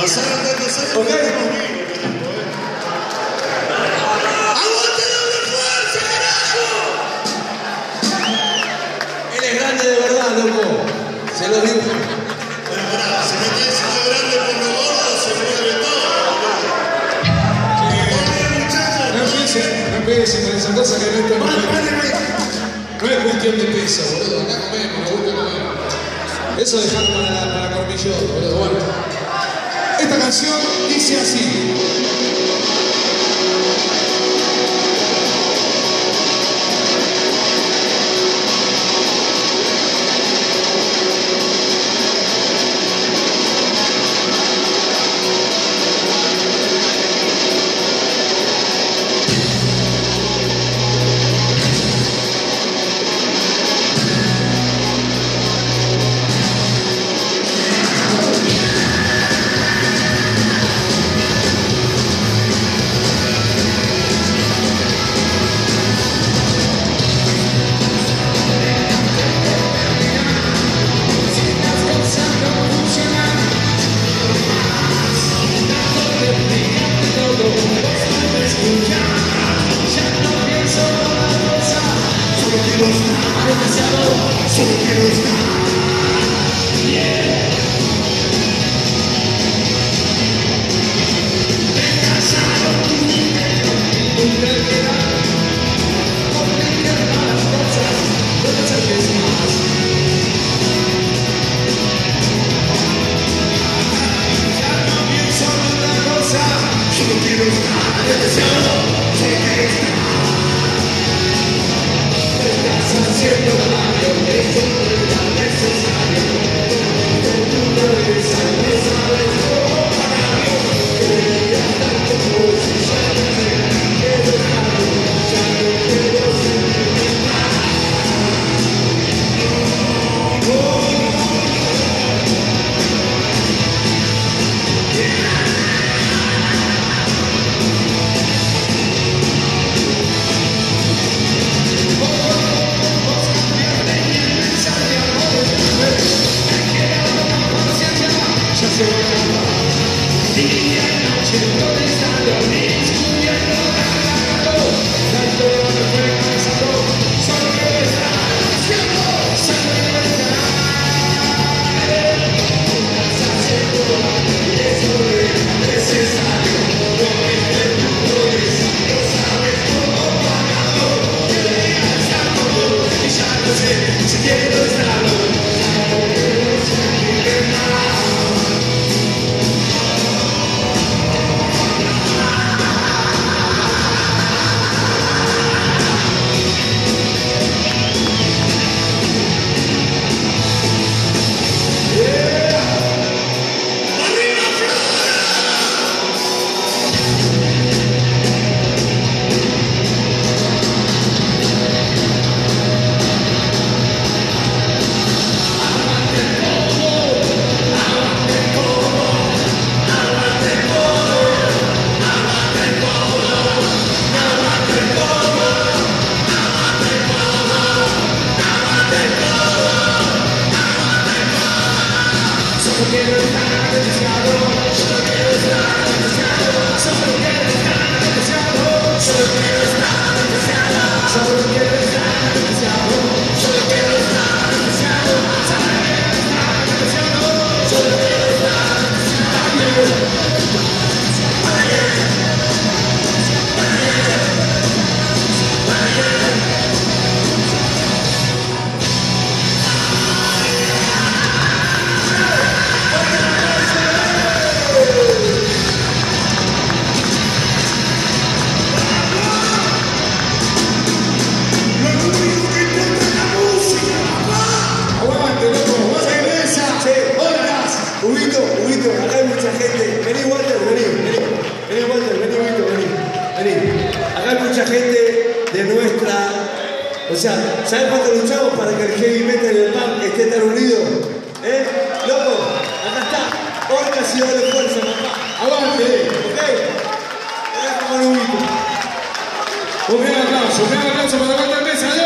Pasaron tantos años que estamos vivos, ¡aguante doble fuerza, carajo! Él es grande de verdad, loco. Se lo digo. Bueno, pará, se me está diciendo grande por lo gordo, se mueve todo. No empiecen con esa cosa que no está mal. No es cuestión de peso, boludo. Acá comemos, nos gusta comer. Eso dejarlo para Cormillot, boludo. Bueno. Esta canción dice así. O sea, ¿sabes cuánto luchamos para que el heavy metal y el punk esté tan unido? ¿Eh? ¡Loco! Acá está. Orcas y doble fuerza, papá. ¡Aguante! ¿Ok? Te dejo con un grito. Un gran aplauso para la mesa.